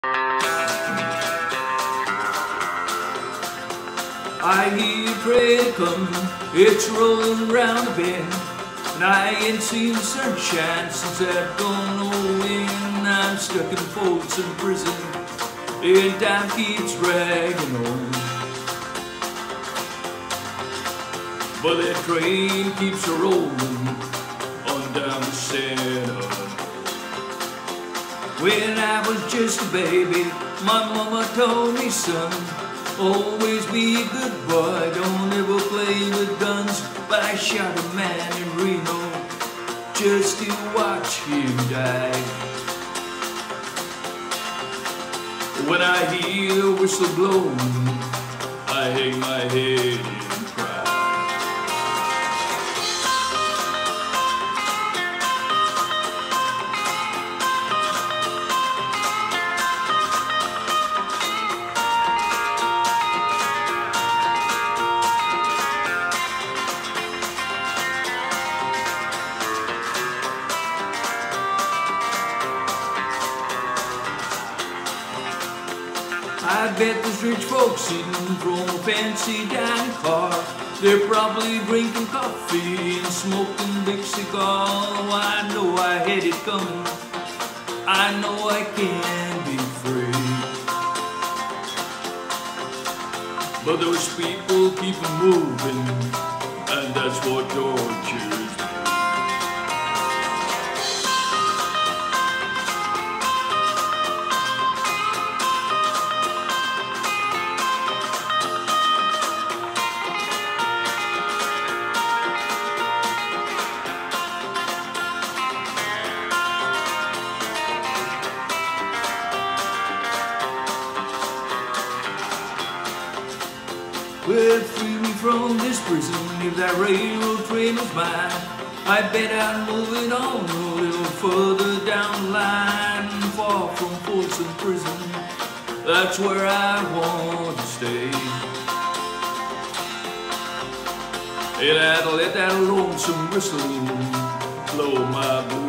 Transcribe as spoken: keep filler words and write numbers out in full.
I hear your train coming, it's rolling round the bend, and I ain't seen the sunshine since I've gone away. And I'm stuck in Folsom Prison, and time keeps dragging on. But that train keeps a rolling on down the center. When I was just a baby, my mama told me, son, always be a good boy, don't ever play with guns. But I shot a man in Reno just to watch him die. When I hear the whistle blowing, I hang my head and cry. I bet there's rich folks sitting from a fancy dining car. They're probably drinking coffee and smoking big cigars. Oh, I know I had it coming, I know I can be free. But those people keep moving, and that's what tortures me. Well, free me from this prison, if that railroad train was mine. I bet I'd move it on a little further down the line, far from Folsom Prison. That's where I want to stay. And I'd let that lonesome whistle blow my blues.